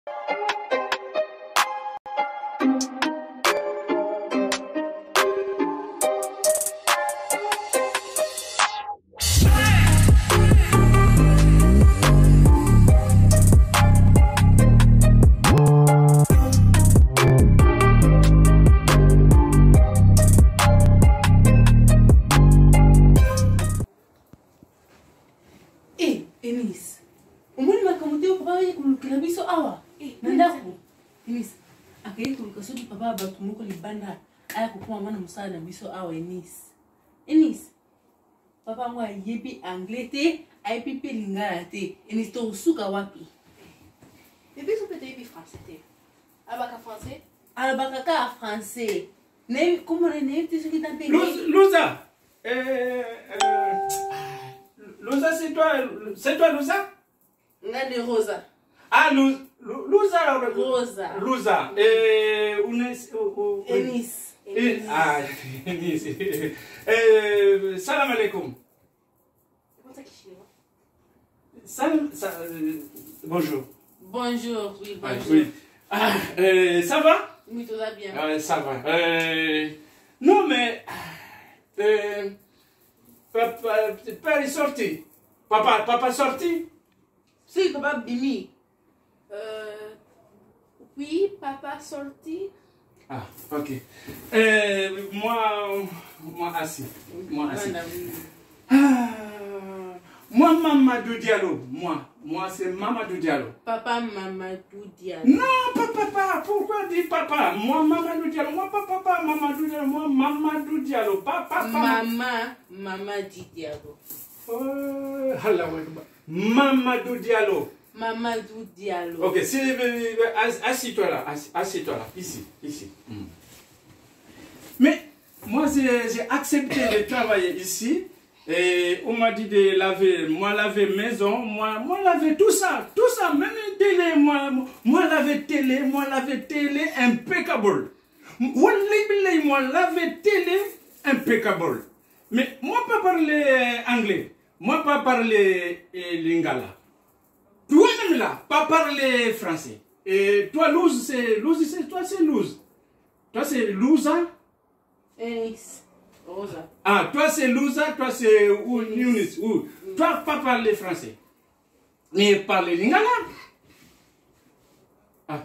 Papa moi yebi anglais te, ay pipi lingala te, Enis to suka wapi. Bébé so peut-être yebi français te. Abaka français? Abaka ka français. Ne comment ne te suki tante. Louza. Louza c'est toi Louza? Ngade Rosa. Ah Louza. Rosa. Louza. Enis. Ah, Enis. Salam alaikum. Bonjour. Bonjour, oui, bonjour. Ah, oui. Ah, ça va? Oui, tout va bien. Ça va. Non, mais... papa est sorti. Papa sorti? Si, papa Bimi. Oui, papa sorti. Ah, ok. Moi assis. Moi assis. Moi, Mamadou Diallo. Moi, c'est Mamadou Diallo. Papa Mamadou Diallo. Non, papa. Pourquoi dire papa? Moi, Mamadou Diallo. Moi, papa, Mamadou Diallo. Moi, Mamadou Diallo. Papa. Mamadou Diallo. Mamadou Diallo. Mamadou Diallo. Ok, assis-toi là. Assis-toi là. Ici. Mais, moi, j'ai accepté de travailler ici. Et on m'a dit de laver maison, moi laver tout ça, même télé, moi laver télé impeccable. Moi laver télé impeccable. Mais moi pas parler anglais, moi pas parler lingala. Toi-même là, pas parler français. Et toi toi c'est Louz. Toi c'est Louza. Rosa. Ah, toi c'est Louza, toi c'est Younis. Toi pas parler français. Mais parler lingala. Ah.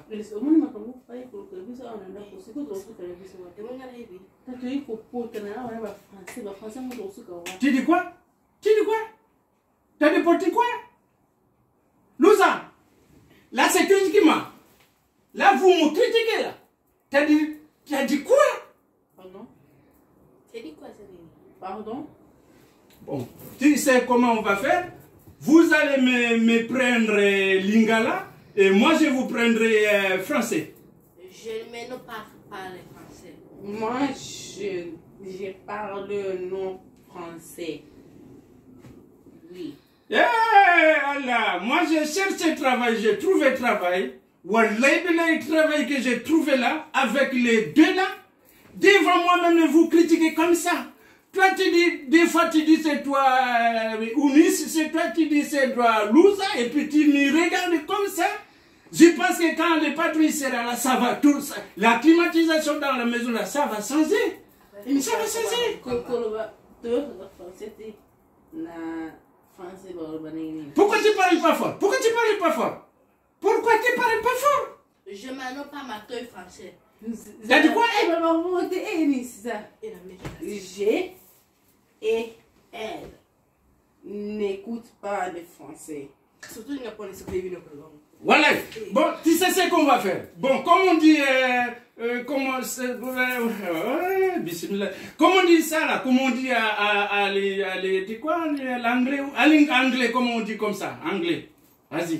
Tu dis quoi? T'as déporté quoi? Louza, là c'est critiquement. Là vous me critiquez là. T'as dit quoi? Pardon? C'est dit quoi, ça dit? Pardon? Bon, tu sais comment on va faire? Vous allez me prendre lingala et moi je vous prendrai français. Je ne veux pas parler français. Moi, je parle non français. Oui. Allah, moi j'ai cherché travail, j'ai trouvé travail. Wallahi billahi, travail que j'ai trouvé là, avec les deux là, devant moi-même vous critiquez comme ça. Toi tu dis, des fois tu dis c'est toi Ounis, c'est toi tu dis c'est toi Louza, et puis tu me regardes comme ça. Je pense que quand le patron sera là, ça va tout ça. La climatisation dans la maison là, ça va changer. Ça va changer. Pourquoi tu parles pas fort? Pourquoi tu parles pas fort? Pourquoi tu parles pas fort? Je m'en pas ma feuille français. T'as dit quoi? J'ai et elle n'écoute pas le français. Surtout les Japonais, c'est prévu le programme. Voilà. Bon, tu sais ce qu'on va faire. Bon, comme on dit, comment on dit ça là? Comment on dit dis quoi? L'anglais? Anglais, comment on dit comme ça? Anglais. Vas-y.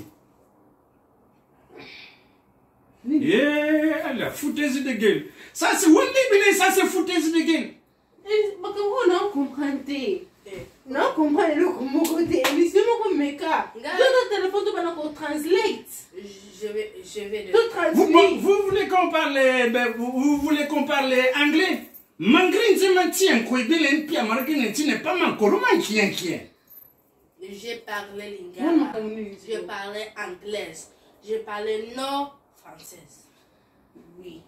La foutaise de gueule. Ça c'est ça c'est foutaise de gueule. Non comprendez. Non comprendez le comment côté. Mais c'est mon méca. Dans téléphone tu vas nous translate. Je vais Vous voulez qu'on parle vous voulez qu'on parle anglais? Malgré je me tiens quoi de l'empire marqué tu n'es pas man comment qui J'ai parlé lingala. Je parlais anglais. Je parlais non française. Oui.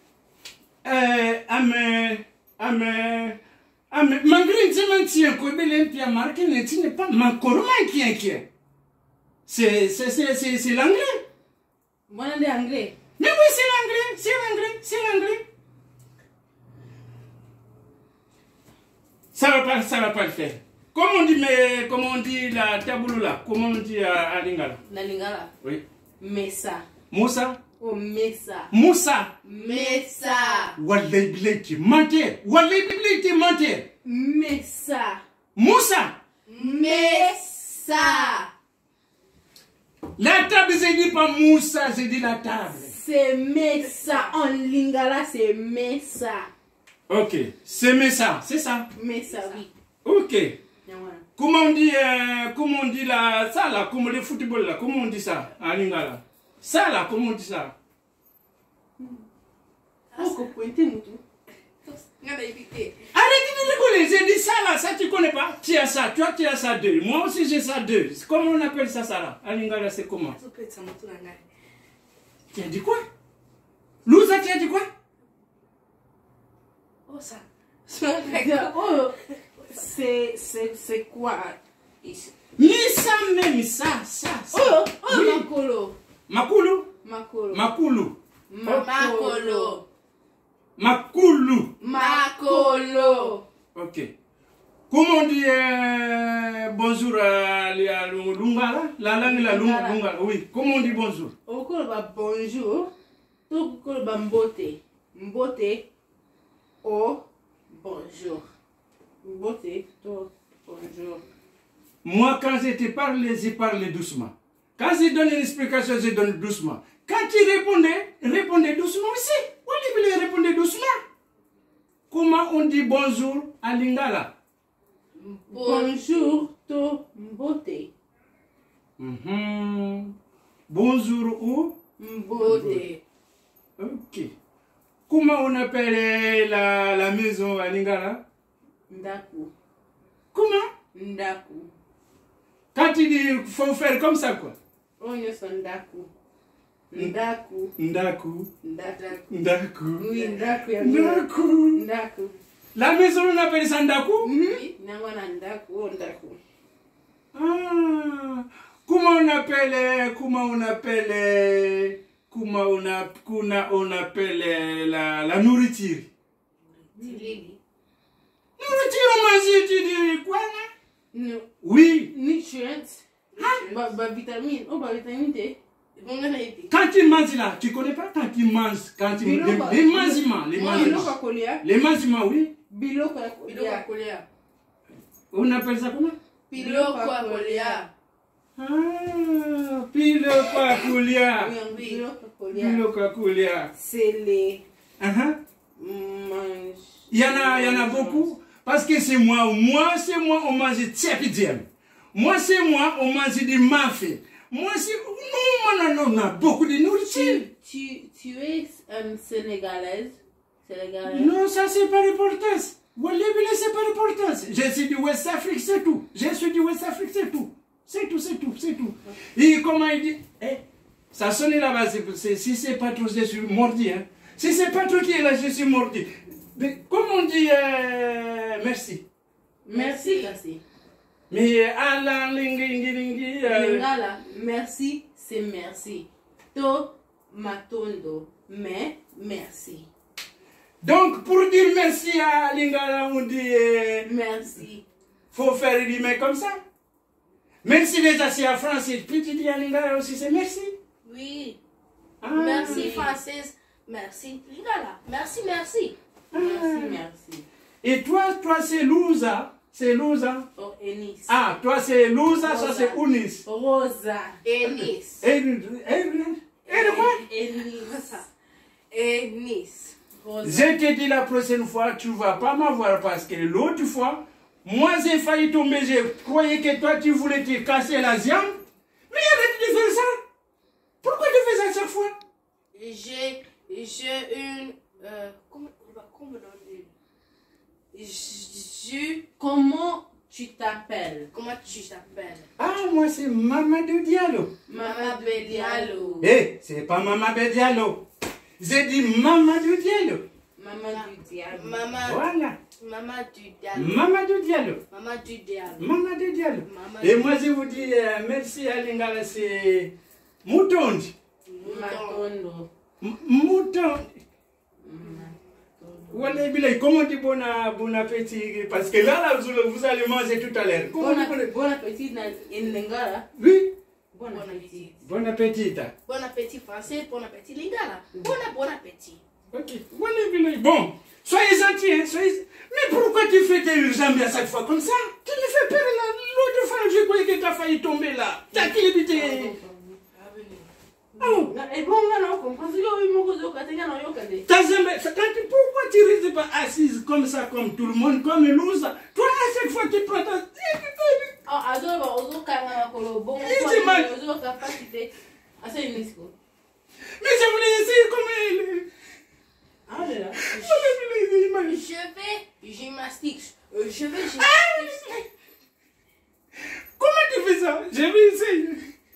Malgré que je tiens que l'Olympia marqué n'est pas encore qui est. C'est l'anglais. Moi, on est anglais. Mais oui, c'est l'anglais. Ça va pas le faire. Comment on dit la tabouloula? Comment on dit à Lingala? La lingala. Oui. Mesa. Moussa? Oh, Mesa. Moussa. Mesa. Wallahi bilaki mentir. Mesa. Moussa. Mesa. La table, j'ai dit pas Moussa, j'ai dit la table. C'est Mesa. En lingala, c'est Mesa. Ok, c'est Messa, c'est ça. Mesa, oui. Ok. Voilà. Comment on dit là, ça là, comme le football là, comment on dit ça en lingala? Ça là, comment on dit ça? Oh, qu'on pointe moutou. Arrête de rigoler, j'ai dit ça là, ça tu connais pas? Tu as ça, toi tu as ça deux. Moi aussi j'ai ça deux. Comment on appelle ça là? En lingala c'est comment? Tu as dit quoi? Louza, tu as dit quoi? Oh, ça. Oh, c'est quoi ici? Mais ça même, ça. Oh, Oui. Makolo. Makulu. Makolo. Makulu. Makolo. Makulu. Makolo. Ok. Comment on dit bonjour à Lungala? La langue la Lungala. Oui. Comment on dit bonjour? On va bonjour. Tout le monde mbote. Mbote. Oh, bonjour. Mbote. Oh, bonjour. Moi, quand je te parle, je parle doucement. Quand je donne une explication, je donne doucement. Quand tu répondez doucement aussi. On dit répondre doucement. Comment on dit bonjour à Lingala? Bonjour, to mbote. Bonjour où? Mbote. Ok. Comment on appelle la maison à Lingala? Ndaku. Comment? Ndaku. Quand tu dis il faut faire comme ça quoi? On y est ndaku. Ndaku. Ndaku. Ndaku. Ndaku. Oui, ndaku. Ndaku. Ndaku. La maison on appelle ça Ndaku? Oui. Nangwana ndaku. Oh, ndaku. Ah. Comment on appelle la nourriture? Tilili. Nourriture on mange, tu dis quoi là? No. Oui. Nutrients. Ba vitamine. Oh, ba vitamine T. Quand tu manges là, tu connais pas quand tu manges, les mangements, les mangements, oui. Biloko kolia. On appelle ça comment? Biloko kolia. Ah, piloko kolia. Oui, Biloko kolia. c'est les Il y en a beaucoup. Parce que c'est moi, on mange tchèpidien. Moi, c'est moi, on mange des mafés. Moi, c'est... Non, on a beaucoup de nourriture. Tu es sénégalaise? Non, ça, c'est pas l'importance. Walibile, c'est pas l'importance. Je suis du West Afrique, c'est tout. C'est tout. Et comment il dit? Ça sonne là-bas. Si c'est pas trop, je suis mordi. Hein. Si c'est pas trop qui est là, je suis mordi. Mais comment on dit merci? Merci, Kassi. Mais Allah, lingi. Lingala, merci, c'est merci. To, matondo, mais merci. Donc, pour dire merci à Lingala, on dit Merci. faut faire des mains comme ça. Merci déjà, c'est en français. Puis tu dis à Lingala aussi, c'est merci. Oui. Ah. Merci française. Merci lingala. Merci. Merci. Et toi c'est Louza. C'est Louza. Oh, Enis. Ah, toi c'est Louza, Rosa. ça c'est Unis. Rosa. Enis. Et quoi? Enis. Rosa. Je te dis la prochaine fois, tu ne vas pas m'avoir parce que l'autre fois, moi j'ai failli tomber, je croyais que toi tu voulais te casser la jambe. Mais arrête de faire ça. Pourquoi tu fais ça chaque fois? J'ai une... comment on dit? Comment tu t'appelles? Comment tu t'appelles? Ah, moi c'est Mamadou Diallo. Mamadou Diallo. Eh, c'est pas Mamadou Diallo. J'ai dit Mamadou Diallo. Mamadou Diallo. Voilà. Mamadou Diallo. Mamadou Diallo. Mamadou Diallo. Mamadou Diallo. Mamadou. Et moi je vous dis merci à Lingala, c'est Moutondi. Matondo. Moutondi. Voilà, comment on dit bon appétit? Parce que là, vous allez manger tout à l'heure. Bon appétit in Lingala. Oui. Bon appétit. Bon appétit. Bon appétit français, bon appétit lingala. Bon appétit. Ok. Voilà, bon, soyez gentils, hein, Mais pourquoi tu fais tes jambes à chaque fois comme ça? Tu me fais peur là. L'autre fois, je croyais que tu as failli tomber là. T'as qu'il évité. Oh. Et bon, non, comprends. T'as jamais. Pourquoi tu restes pas assise comme ça, comme tout le monde, comme une loose? Toi, à chaque fois, tu prends ta. Ah, Mais je voulais essayer comme elle. ah, là. Je vais gymnastique. Je vais gymnastique. Comment tu fais ça? Je vais essayer.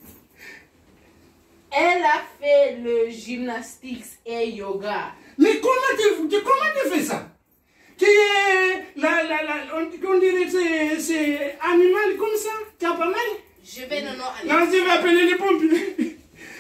Elle a fait le gymnastique et yoga. Mais comment tu fais ça? Tu es on dirait que c'est animal comme ça. Tu as pas mal? Je vais non aller. Non, je vais appeler les pompiers.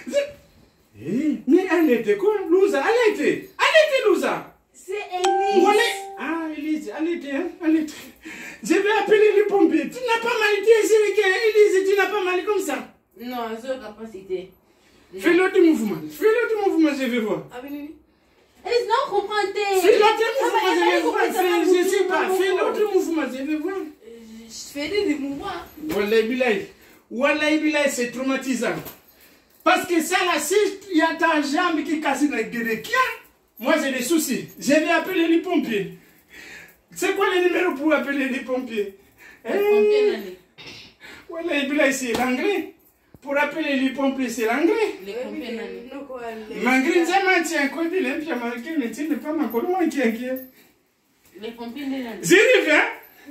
Mais elle était quoi? Louza, elle était Louza. C'est Elise. Ah, Elise, elle était. Je vais appeler les pompiers. Tu n'as pas mal, tu es sûr que Elise, tu n'as pas mal comme ça. Non, c'est capacité. Fais l'autre mouvement, je vais voir. Ah oui. Elise, non, comprends. Fais l'autre mouvement, je vais voir. Je sais pas, fais l'autre mouvement, je vais voir. Je fais des mouvements. Wallahi Bilay, c'est traumatisant. Parce que ça là, si il y a ta jambe qui casse avec des requins, moi j'ai des soucis. Je vais appeler les pompiers. C'est quoi le numéro pour appeler les pompiers? Les pompiers, Nani. Wallahi Bilay, c'est l'anglais. Pour appeler les pompiers, c'est l'anglais. Les pompiers, Nani. Malgré ça, je côté les pieds marqués, mais tu n'es pas ma colonne qui est. Les pompiers, Nani. Je reviens.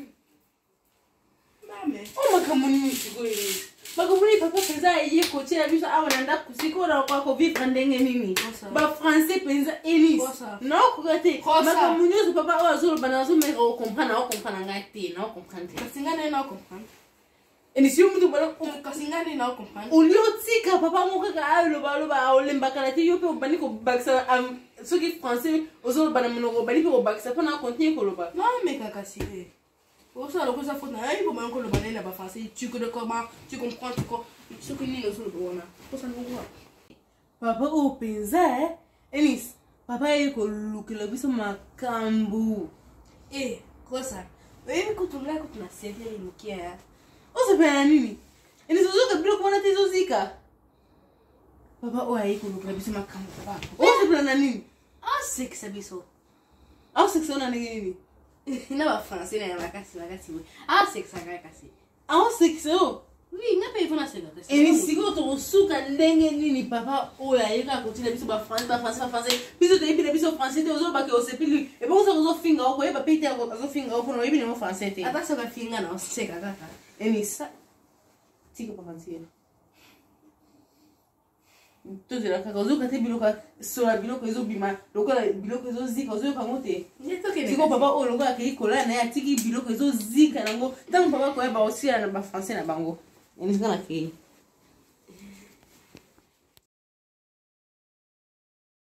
Oh, ma camoni, tu go Elise. Makamuni papa penza iye koche la biso awa nanda kusiko na kwa ko vivre ndenge nini ba français penza Elise non kokate makamuni zo papa awa zo bana zo me ko comprendre ngati na comprendre Kasingane na comprendre. Elise mu bana Kasingane na comprendre. uliotika papa mo ka alo ba olemba kana ti yope bani ko baksa soki français ozo bana monoko bani ko baksa pona continuer ko loba Non mais kakasire. Oh ça le ça faut na il faut même que le balai là bas français tu connais comment tu comprends ce que nous nous on a. Faut ça nous voir. papa o penza Elise papa yeko lukela biso makambu Quoi ça? Oui, mais quand on a servi les moukières. Ose pena nini? Elise ozo kabilo kuona tizo zika. Papa o yeko lukela biso makambu papa. Ose pena nini? Ah c'est que ça biso. Ah c'est que ça on a nini? Na ba français na bakasi. Ah c'est que ça kasi. Ah c'est que ça. Oui, n'a pas eu na c'est kasi. Elise siko to suka ndenge nini papa o yeka continue biso ba français. Biso te epi biso français te ozo ba ke osepili. E bon ça ozo finga o ko e ba pete ozo finga o pour no ebi no français te. Ata ça ba finga na c'est kaka. Elise tiko papa ntie. Tout la kaka ozo kate biloka sola biloko ezo bima lokola biloko ezo zika ozo ka mote. Siko papa o lokola ke ikola na ya tiki biloko ezo zika nango tant papa ko ba aussi na ba français na bango. Elise kana ke